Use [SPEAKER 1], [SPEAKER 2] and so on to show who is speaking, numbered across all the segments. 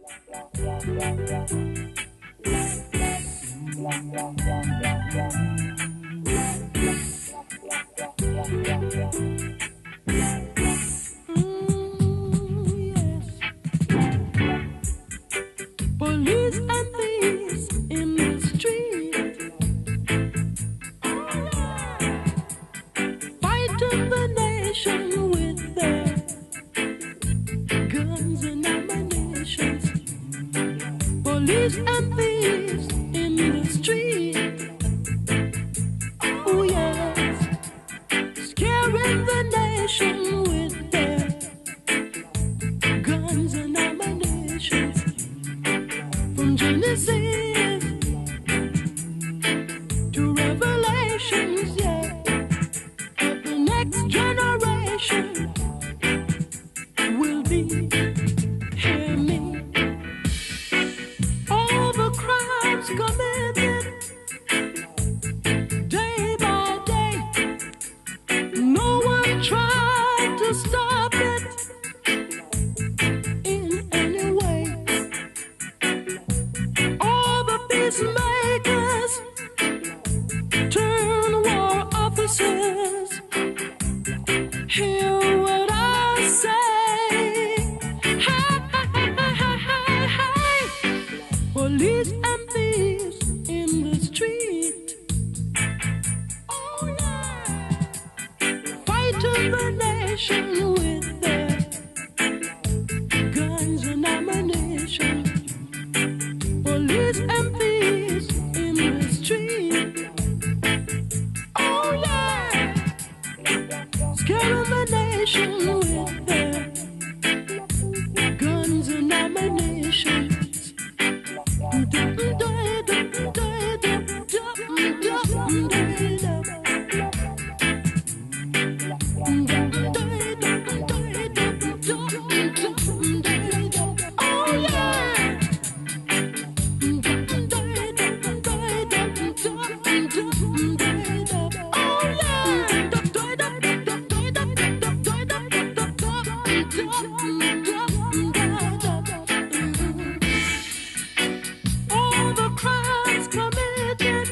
[SPEAKER 1] Police and thieves in the street, fighting the nation with their guns and ammunition. Police and thieves in the street, oh yes, scaring the nation with their guns and ammunition. From Genesis to Revelations, yeah, but the next generation will be, hear me, all the crimes committed day by day. No one tried to stop it in any way. All the peacemakers turn war officers. Hear what I say. Hey, hey, hey, hey. Police and thieves in the street, oh yeah, fighting the nation with their guns and ammunition. Police and thieves in the street, oh yeah, scaring the nation with their guns and ammunition. Oh yeah. All the crimes committed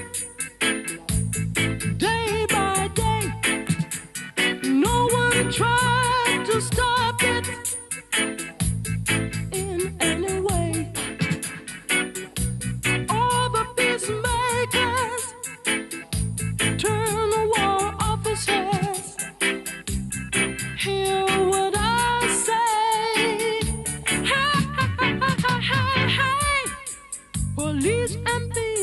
[SPEAKER 1] day by day, no one tried to stop it in any way. All the peacemakers turn war officers. Hear what I say. Hey, hey, hey, hey, hey. Police and thieves